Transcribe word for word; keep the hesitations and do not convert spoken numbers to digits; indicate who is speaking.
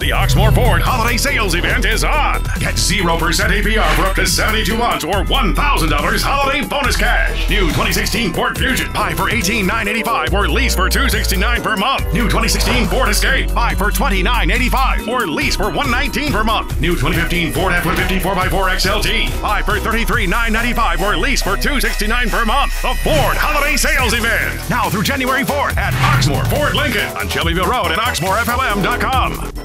Speaker 1: The Oxmoor Ford Holiday Sales Event is on. Get zero percent A P R for up to seventy-two months or one thousand dollars holiday bonus cash. New twenty sixteen Ford Fusion, buy for eighteen thousand nine hundred eighty-five dollars or lease for two hundred sixty-nine dollars per month. New twenty sixteen Ford Escape, buy for twenty-nine thousand nine hundred eighty-five dollars or lease for one hundred nineteen dollars per month. New twenty fifteen Ford F one fifty four by four X L T, buy for thirty-three thousand nine hundred ninety-five dollars or lease for two hundred sixty-nine dollars per month. The Ford Holiday Sales Event, now through January fourth at Oxmoor Ford Lincoln on Shelbyville Road and Oxmoor F L M dot com.